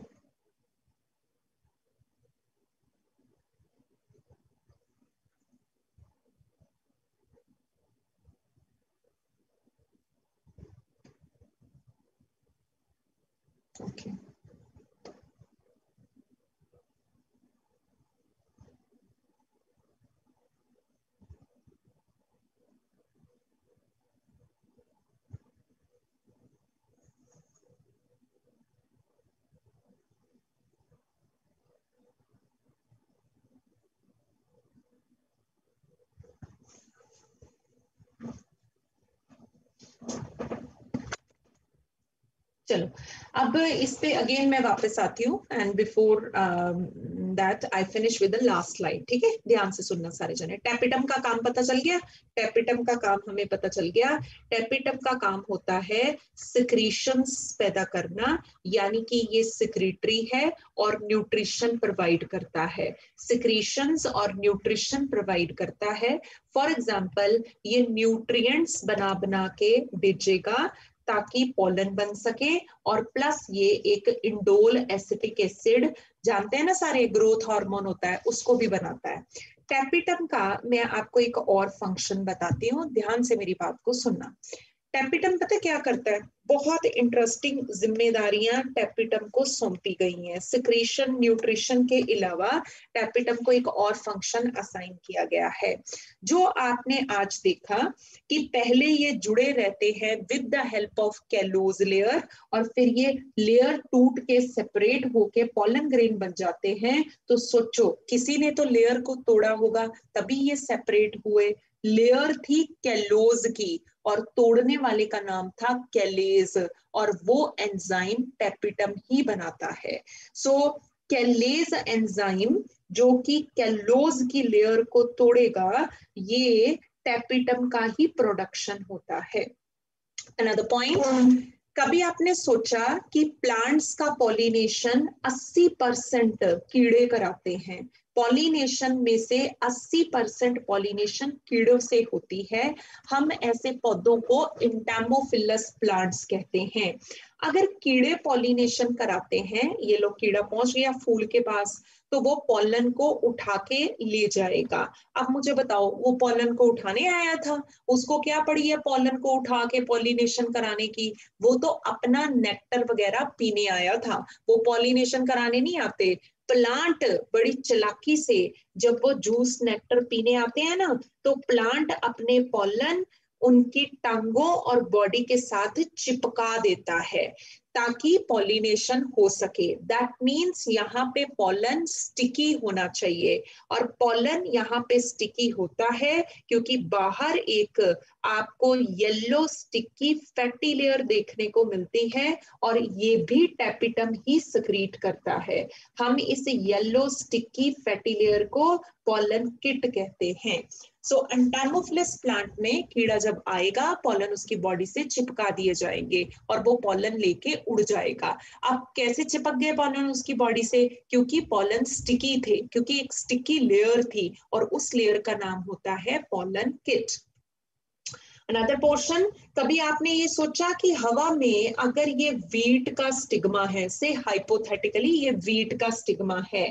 ओके चलो, अब इस पे अगेन मैं वापस आती हूँ, and before that I finish with the last slide. ठीक है, ध्यान से सुनना सारे जने। टैपिटम का काम पता चल गया? टैपिटम का काम हमें पता चल गया। टैपिटम का काम होता है सिक्रीशंस पैदा करना, यानी कि ये सिक्रीटरी है और न्यूट्रिशन प्रोवाइड करता है। सिक्रीशंस और न्यूट्रिशन प्रोवाइड करता है। फॉर एग्जाम्पल, ये न्यूट्रिएंट्स बना बना के भेजेगा ताकि पोलन बन सके, और प्लस ये एक इंडोल एसिटिक एसिड, जानते हैं ना सारे, ग्रोथ हार्मोन होता है, उसको भी बनाता है। टैपिटम का मैं आपको एक और फंक्शन बताती हूँ, ध्यान से मेरी बात को सुनना। टेपिटम पता क्या करता है, बहुत इंटरेस्टिंग जिम्मेदारियां टेपिटम को सौंपी गई हैं। सिक्रेशन न्यूट्रिशन के अलावा टेपिटम को एक और फंक्शन असाइन किया गया है। जो आपने आज देखा कि पहले ये जुड़े रहते हैं with the help of callose layer, और फिर ये लेयर टूट के सेपरेट होके पॉलन ग्रेन बन जाते हैं। तो सोचो, किसी ने तो लेयर को तोड़ा होगा तभी ये सेपरेट हुए। लेयर थी कैलोज की और तोड़ने वाले का नाम था कैलेज, और वो एंजाइम टेपिटम ही बनाता है। सो कैलेज एंजाइम जो कि कैलोज की लेयर को तोड़ेगा, ये टेपिटम का ही प्रोडक्शन होता है। अनदर पॉइंट, कभी आपने सोचा कि प्लांट्स का पॉलिनेशन अस्सी परसेंट कीड़े कराते हैं? पॉलिनेशन में से अस्सी परसेंट पॉलिनेशन कीड़ों से होती है। हम ऐसे पौधों को एंटामोफिलस प्लांट्स कहते हैं। अगर कीड़े पॉलिनेशन कराते हैं, ये लो कीड़ा पहुंच गया फूल के पास, तो वो पॉलन को उठा के ले जाएगा। अब मुझे बताओ, वो पॉलन को उठाने आया था, उसको क्या पड़ी है पॉलन को उठा के पॉलिनेशन कराने की? वो तो अपना नेक्टर वगैरह पीने आया था, वो पॉलिनेशन कराने नहीं आते। प्लांट बड़ी चालाकी से जब वो जूस नेक्टर पीने आते हैं ना, तो प्लांट अपने पॉलन उनकी टांगों और बॉडी के साथ चिपका देता है ताकि पॉलिनेशन हो सके। दैट मीन्स यहाँ पे पॉलन स्टिकी होना चाहिए, और पॉलन यहाँ पे स्टिकी होता है क्योंकि बाहर एक आपको येलो स्टिकी फैटी लेयर देखने को मिलती है, और ये भी टेपिटम ही सिक्रीट करता है। हम इस येलो स्टिकी फैटी लेयर को पॉलन किट कहते हैं। सो एंटामोफिलस प्लांट में कीड़ा जब आएगा, पॉलन उसकी बॉडी से चिपका दिए जाएंगे और वो पॉलन लेके उड़ जाएगा। अब कैसे चिपक गए पॉलन उसकी बॉडी से? क्योंकि पॉलन स्टिकी थे, क्योंकि एक स्टिकी लेयर थी, और उस लेयर का नाम होता है पॉलन किट। अनदर पोर्शन, कभी आपने ये सोचा कि हवा में अगर ये वीट का स्टिग्मा है, से हाइपोथेटिकली ये वीट का स्टिग्मा है,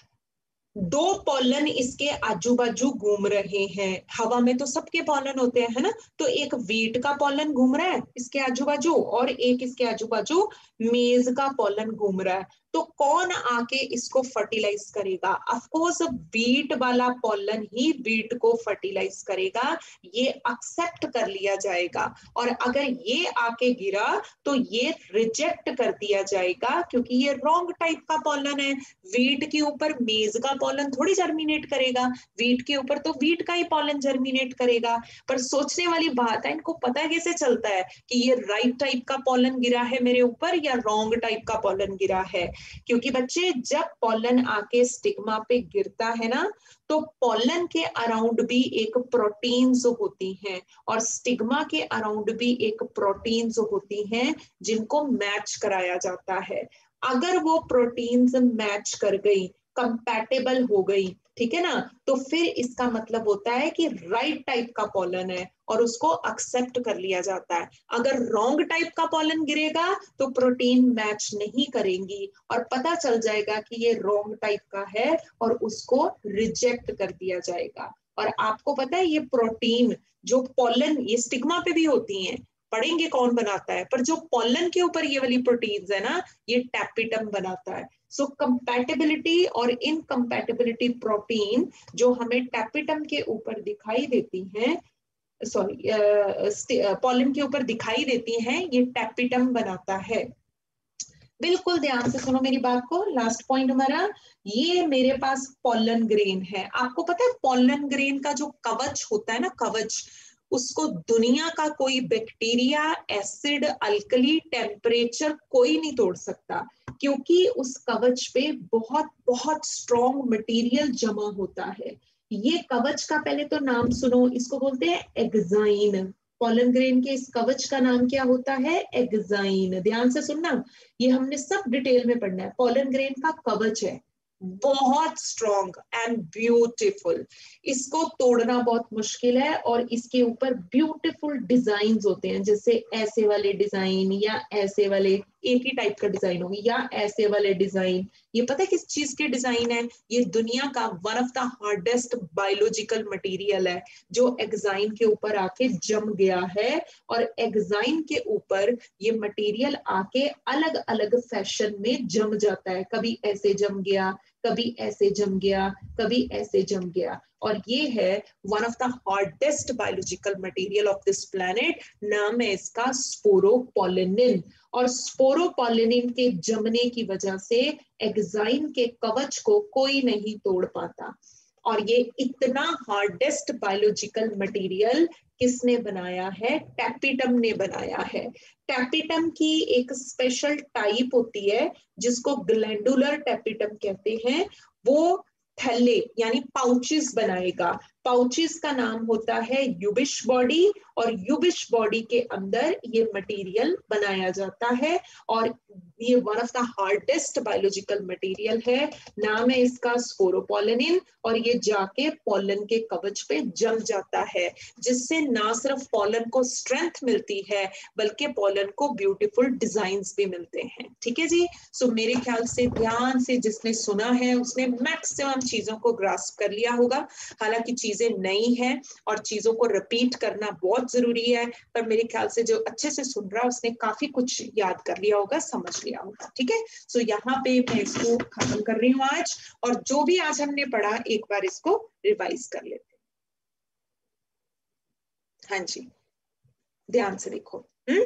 दो पॉलन इसके आजू बाजू घूम रहे हैं। हवा में तो सबके पॉलन होते हैं, है ना? तो एक वीट का पॉलन घूम रहा है इसके आजू बाजू, और एक इसके आजू बाजू मेज का पॉलन घूम रहा है। तो कौन आके इसको फर्टिलाइज करेगा? ऑफ कोर्स वीट वाला पॉलन ही वीट को फर्टिलाइज करेगा, ये एक्सेप्ट कर लिया जाएगा। और अगर ये आके गिरा तो ये रिजेक्ट कर दिया जाएगा, क्योंकि ये रॉन्ग टाइप का पॉलन है। वीट के ऊपर मेज का पॉलन थोड़ी जर्मिनेट करेगा, वीट के ऊपर तो वीट का ही पॉलन जर्मिनेट करेगा। पर सोचने वाली बात है, इनको पता कैसे चलता है कि ये राइट टाइप का पॉलन गिरा है मेरे ऊपर या रॉन्ग टाइप का पॉलन गिरा है? क्योंकि बच्चे, जब पॉलन आके स्टिग्मा पे गिरता है ना, तो पॉलन के अराउंड भी एक प्रोटीन्स होती हैं, और स्टिग्मा के अराउंड भी एक प्रोटीन्स होती हैं जिनको मैच कराया जाता है। अगर वो प्रोटीन्स मैच कर गई, कंपैटिबल हो गई, ठीक है ना, तो फिर इसका मतलब होता है कि राइट टाइप का पॉलन है और उसको एक्सेप्ट कर लिया जाता है। अगर रॉन्ग टाइप का पॉलन गिरेगा तो प्रोटीन मैच नहीं करेंगी और पता चल जाएगा कि ये रॉन्ग टाइप का है और उसको रिजेक्ट कर दिया जाएगा। और आपको पता है ये प्रोटीन जो पॉलन, ये स्टिग्मा पे भी होती हैं, पढ़ेंगे कौन बनाता है, पर जो पॉलन के ऊपर ये वाली प्रोटीन्स है ना, ये टैपिटम बनाता है। सो कंपैटिबिलिटी और इनकम्पैटिबिलिटी प्रोटीन जो हमें टैपिटम के ऊपर दिखाई देती हैं, सॉरी पॉलन के ऊपर दिखाई देती हैं, ये टैपिटम बनाता है। बिल्कुल ध्यान से सुनो मेरी बात को। लास्ट पॉइंट हमारा, ये मेरे पास पॉलन ग्रेन है। आपको पता है पॉलन ग्रेन का जो कवच होता है ना, कवच, उसको दुनिया का कोई बैक्टीरिया, एसिड, अल्कली, टेम्परेचर कोई नहीं तोड़ सकता, क्योंकि उस कवच पे बहुत बहुत स्ट्रॉन्ग मटेरियल जमा होता है। ये कवच का पहले तो नाम सुनो, इसको बोलते हैं एक्साइन। पॉलन ग्रेन के इस कवच का नाम क्या होता है? एक्साइन। ध्यान से सुनना, ये हमने सब डिटेल में पढ़ना है। पॉलन ग्रेन का कवच है, बहुत स्ट्रॉन्ग एंड ब्यूटीफुल, इसको तोड़ना बहुत मुश्किल है, और इसके ऊपर ब्यूटीफुल डिजाइन्स होते हैं, जैसे ऐसे वाले डिजाइन या ऐसे वाले एक ही टाइप का डिजाइन होगी, या ऐसे वाले डिजाइन। ये पता है किस चीज के डिजाइन है? ये दुनिया का one of the hardest biological material है जो एग्जाइन के ऊपर आके जम गया है, और एग्जाइन के ऊपर ये मटेरियल आके अलग अलग फैशन में जम जाता है। कभी ऐसे जम गया, कभी ऐसे जम गया, कभी ऐसे जम गया, और ये है one of the hardest biological material of this planet. नाम है इसका स्पोरोपोलिनिन। और स्पोरोपोलिनिन के जमने की वजह से एग्जाइन के कवच को कोई नहीं तोड़ पाता। और ये इतना हार्डेस्ट बायोलॉजिकल मटेरियल किसने बनाया है? टैपिटम ने बनाया है। टैपिटम की एक स्पेशल टाइप होती है जिसको ग्लैंडुलर टैपिटम कहते हैं। वो थैले यानी पाउचेस बनाएगा। पाउचेस का नाम होता है यूबिश बॉडी, और यूबिश बॉडी के अंदर ये मटेरियल बनाया जाता है, और ये one of the hardest biological material है। नाम है इसका स्पोरोपोलिनिन, और ये जाके पॉलन के कवच पे जम जाता है, जिससे ना सिर्फ पॉलन को स्ट्रेंथ मिलती है बल्कि पॉलन को ब्यूटीफुल डिजाइन्स भी मिलते हैं। ठीक है जी। सो मेरे ख्याल से ध्यान से जिसने सुना है उसने मैक्सिमम चीजों को ग्रास्प कर लिया होगा। हालांकि चीजें नई हैं और चीजों को रिपीट करना बहुत जरूरी है, पर मेरे ख्याल से जो अच्छे से सुन रहा है उसने काफी कुछ याद कर लिया होगा, समझ लिया होगा। ठीक है। सो यहाँ पे मैं इसको खत्म कर रही हूँ आज, और जो भी आज हमने पढ़ा एक बार इसको रिवाइज कर लेते हैं। हाँ जी, ध्यान से देखो। हम्म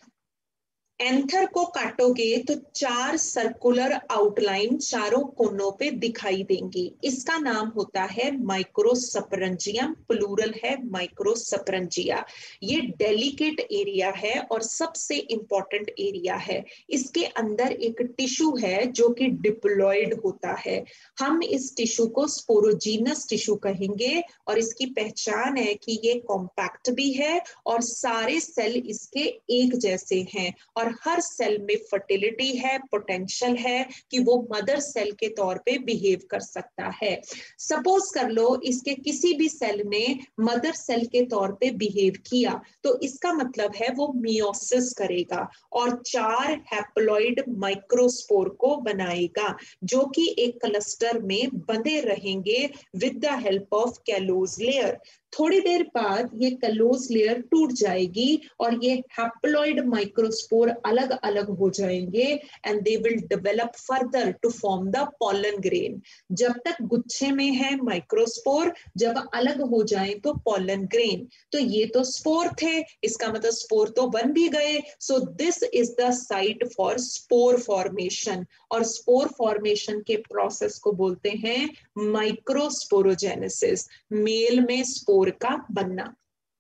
एंथर को काटोगे तो चार सर्कुलर आउटलाइन चारों कोनों पे दिखाई देंगी। इसका नाम होता है माइक्रोसपरंजियम, प्लूरल है माइक्रोसपरंजिया। ये डेलिकेट एरिया है और सबसे इंपॉर्टेंट एरिया है। इसके अंदर एक टिश्यू है जो कि डिप्लॉयड होता है। हम इस टिश्यू को स्पोरोजीनस टिश्यू कहेंगे, और इसकी पहचान है कि ये कॉम्पैक्ट भी है और सारे सेल इसके एक जैसे हैं, और हर सेल में फर्टिलिटी है, पोटेंशियल है कि वो मदर सेल के तौर पे बिहेव कर सकता है। सपोज कर लो इसके किसी भी सेल ने मदर सेल के तौर पे बिहेव किया, तो इसका मतलब है वो मियोसिस करेगा और चार हैप्लॉइड माइक्रोस्पोर को बनाएगा, जो कि एक क्लस्टर में बंधे रहेंगे with the help of callose layer. थोड़ी देर बाद ये कैलोज लेयर टूट जाएगी और ये हैप्लॉइड माइक्रोस्पोर अलग अलग हो जाएंगे, and they will develop further to form the pollen grain. जब तक गुच्छे में है माइक्रोस्पोर, जब अलग हो जाए तो पॉलन ग्रेन। तो ये तो स्पोर थे, इसका मतलब स्पोर तो बन भी गए। So this is the site for spore formation, और स्पोर फॉर्मेशन के प्रोसेस को बोलते हैं माइक्रोस्पोरोजेनेसिस, मेल में स्पोर का बनना।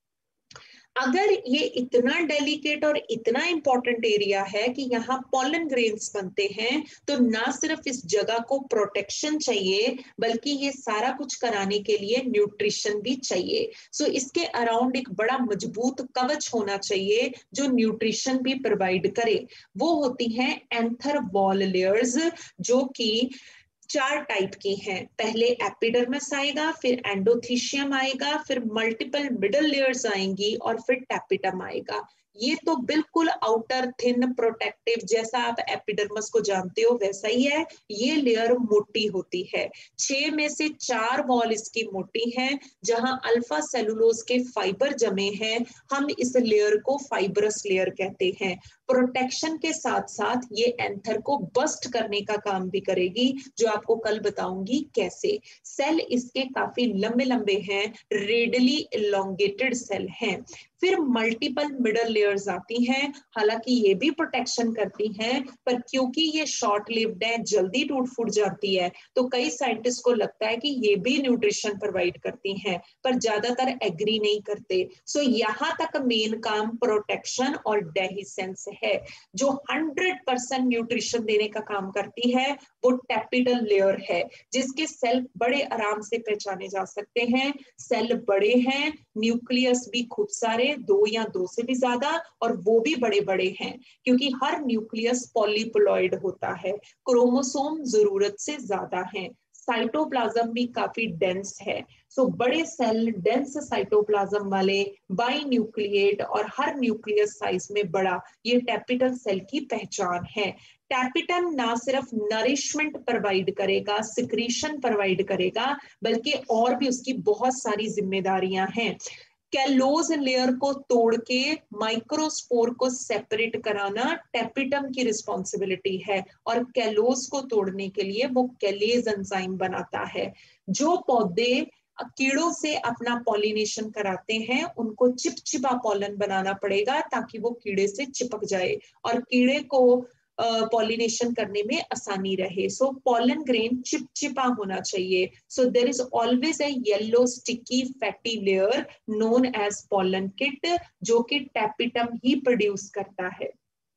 अगर ये इतना डेलिकेट और इतना इंपॉर्टेंट एरिया है कि यहाँ पॉलन ग्रेन्स बनते हैं, तो ना सिर्फ इस जगह को प्रोटेक्शन चाहिए बल्कि ये सारा कुछ कराने के लिए न्यूट्रिशन भी चाहिए। सो so, इसके अराउंड एक बड़ा मजबूत कवच होना चाहिए जो न्यूट्रिशन भी प्रोवाइड करे। वो होती हैं एंथर वॉल लेयर्स, जो कि चार टाइप की हैं। पहले एपिडर्मिस आएगा, फिर एंडोथीशियम आएगा, फिर मल्टीपल मिडल लेयर्स आएंगी, और फिर टैपिटम आएगा। ये तो बिल्कुल आउटर थिन प्रोटेक्टिव, जैसा आप एपिडर्मिस को जानते हो वैसा ही है। ये लेयर मोटी होती है, छह में से चार वॉल इसकी मोटी है। जहां अल्फा सेलुलोज के फाइबर जमे हैं, हम इस लेयर को फाइब्रस लेयर कहते हैं। प्रोटेक्शन के साथ साथ ये एंथर को बस्ट करने का काम भी करेगी, जो आपको कल बताऊंगी कैसे। सेल इसके काफी लंबे लंबे हैं, रेडियली इलोंगेटेड सेल हैं। फिर मल्टीपल मिडल लेयर्स आती हैं, हालांकि ये भी प्रोटेक्शन करती हैं, पर क्योंकि ये शॉर्ट लिव्ड है, जल्दी टूट फूट जाती है, तो कई साइंटिस्ट को लगता है कि ये भी न्यूट्रिशन प्रोवाइड करती हैं, पर ज्यादातर एग्री नहीं करते। सो यहाँ तक मेन काम प्रोटेक्शन और डेहिसेंस है। जो हंड्रेड परसेंट न्यूट्रिशन देने का काम करती है वो टैपिटल लेयर है, जिसके सेल बड़े आराम से पहचाने जा सकते हैं। सेल बड़े हैं, न्यूक्लियस भी खूब सारे, दो या दो से भी ज्यादा, और वो भी बड़े बड़े हैं क्योंकि हर न्यूक्लियस पॉलीप्लॉइड होता है। क्रोमोसोम जरूरत से ज्यादा हैं। साइटोप्लाज्म भी काफी डेंस है। सो so, बड़े सेल डेंस साइटोप्लाज्म वाले बाई न्यूक्लिएट और हर न्यूक्लियस साइज में बड़ा, ये टैपिटल सेल की पहचान है। टैपिटम ना सिर्फ नरिशमेंट प्रोवाइड करेगा, सिक्रीशन प्रोवाइड करेगा, बल्कि और भी उसकी बहुत सारी जिम्मेदारियां हैं। कैलोज लेयर को तोड़ के माइक्रोस्पोर को सेपरेट कराना टैपिटम की रिस्पॉन्सिबिलिटी है, और कैलोज को तोड़ने के लिए वो कैलेज एंजाइम बनाता है। जो पौधे कीड़ों से अपना पॉलिनेशन कराते हैं उनको चिपचिपा पॉलन बनाना पड़ेगा ताकि वो कीड़े से चिपक जाए और कीड़े को पॉलिनेशन करने में आसानी रहे। सो पॉलन ग्रेन चिपचिपा होना चाहिए। So there is always a yellow sticky fatty layer known as pollen kitt, जो कि टैपिटम ही प्रोड्यूस करता है।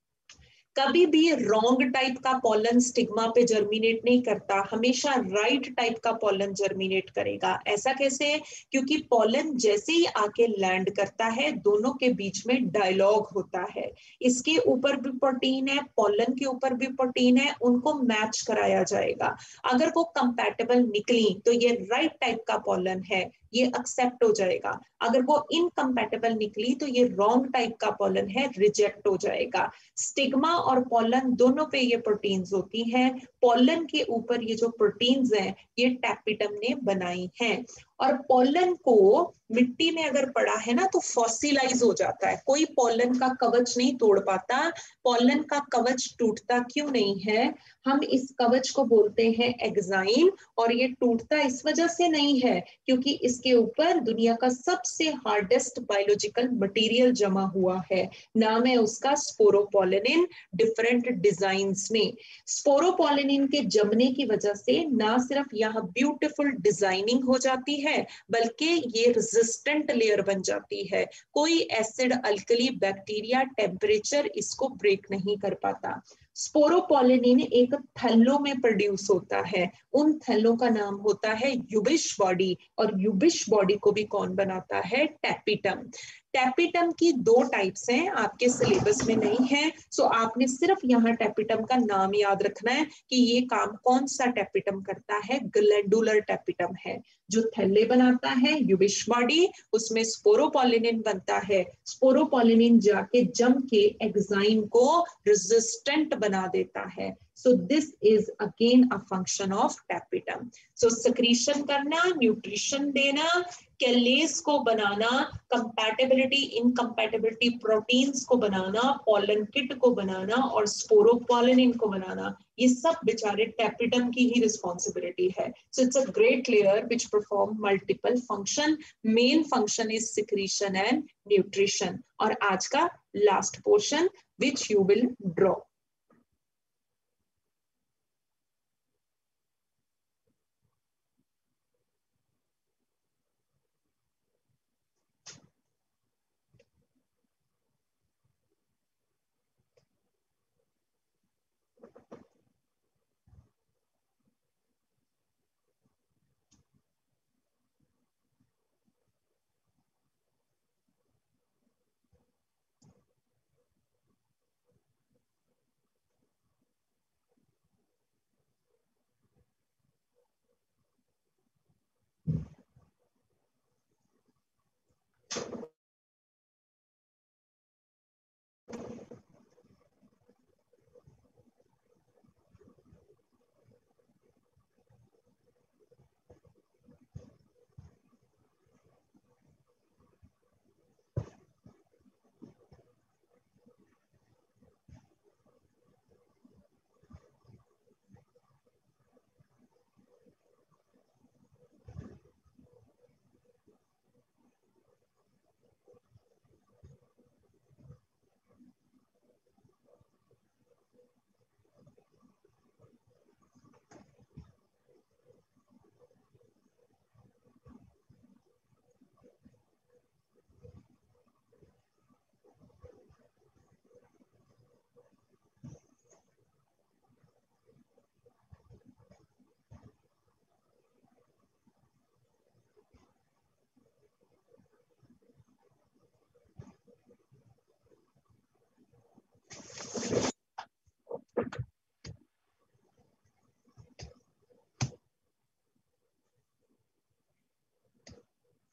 कभी भी रॉन्ग टाइप का पॉलन स्टिग्मा पे जर्मिनेट नहीं करता, हमेशा राइट टाइप का पॉलन जर्मिनेट करेगा। ऐसा कैसे? क्योंकि पॉलन जैसे ही आके लैंड करता है दोनों के बीच में डायलॉग होता है। इसके ऊपर भी प्रोटीन है, पॉलन के ऊपर भी प्रोटीन है, उनको मैच कराया जाएगा। अगर वो कंपैटिबल निकली तो ये राइट टाइप का पॉलन है, ये एक्सेप्ट हो जाएगा। अगर वो इनकम्पैटिबल निकली तो ये रॉन्ग टाइप का पॉलन है, रिजेक्ट हो जाएगा। स्टिग्मा और पॉलन दोनों पे ये प्रोटीन्स होती हैं। पॉलन के ऊपर ये जो प्रोटीन्स हैं ये टैपिटम ने बनाई हैं। और पॉलन को मिट्टी में अगर पड़ा है ना तो फॉसिलाइज हो जाता है, कोई पॉलन का कवच नहीं तोड़ पाता। पॉलन का कवच टूटता क्यों नहीं है? हम इस कवच को बोलते हैं एग्जाइम, और ये टूटता इस वजह से नहीं है क्योंकि इसके ऊपर दुनिया का सबसे हार्डेस्ट बायोलॉजिकल मटेरियल जमा हुआ है। नाम है उसका स्पोरोपोलिनिन, डिफरेंट डिजाइन्स में। स्पोरोपोलिनिन के जमने की वजह से ना सिर्फ यहाँ ब्यूटीफुल डिजाइनिंग हो जाती है बल्कि ये रेजिस्टेंट लेयर बन जाती है। कोई एसिड अल्कली बैक्टीरिया टेम्परेचर इसको ब्रेक नहीं कर पाता। स्पोरोपोलिनिन एक थैलों में प्रोड्यूस होता है, उन थैलों का नाम होता है यूबिश बॉडी, और यूबिश बॉडी को भी कौन बनाता है? टैपिटम। टैपिटम की दो टाइप्स हैं, आपके सिलेबस में नहीं है, सो आपने सिर्फ यहाँ टैपिटम का नाम याद रखना है कि ये काम कौन सा टैपिटम करता है। ग्लैंडुलर टैपिटम है जो थैले बनाता है, यूबिश बॉडी, उसमें स्पोरोपोलिनिन बनता है। स्पोरोपोलिनिन जाके जम के एग्जाइम को रेजिस्टेंट बना देता है। So this is again a function of tapetum. So secretion करना, nutrition देना, कैलेज को बनाना, कंपैटिबिलिटी इनकम्पैटिबिलिटी प्रोटीन्स को बनाना, पॉलन किट को बनाना और स्पोरोपोलिनिन को बनाना, ये सब बेचारे टैपिटम की ही रिस्पॉन्सिबिलिटी है। So it's a great layer which perform multiple function. Main function is secretion and nutrition. और आज का last portion which you will draw.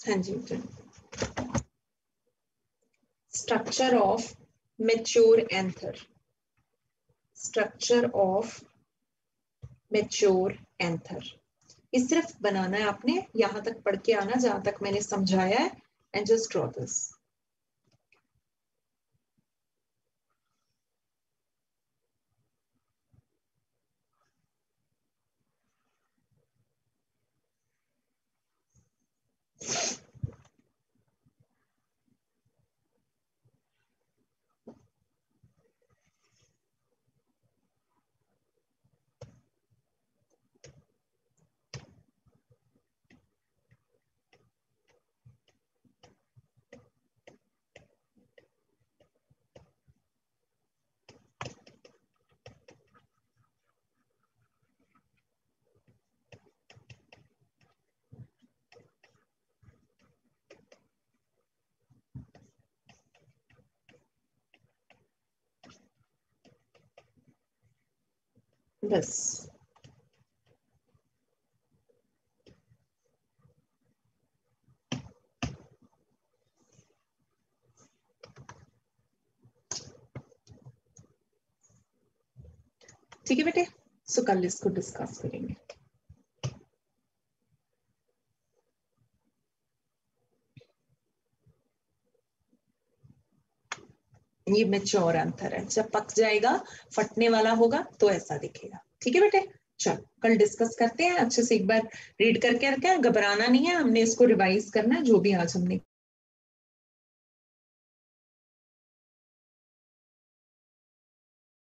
हाँ जी, structure of mature anther, structure of mature anther, ये सिर्फ बनाना है आपने, यहां तक पढ़ के आना जहां तक मैंने समझाया है, एंड जस्ट ड्रॉ दिस। बस ठीक है बेटे, सो कल इसको डिस्कस करेंगे। ये मैच्योर आंसर है, जब पक जाएगा फटने वाला होगा तो ऐसा दिखेगा। ठीक है बेटे, चलो कल डिस्कस करते हैं, अच्छे से एक बार रीड करके रखें, घबराना नहीं है, हमने इसको रिवाइज करना है जो भी आज हमने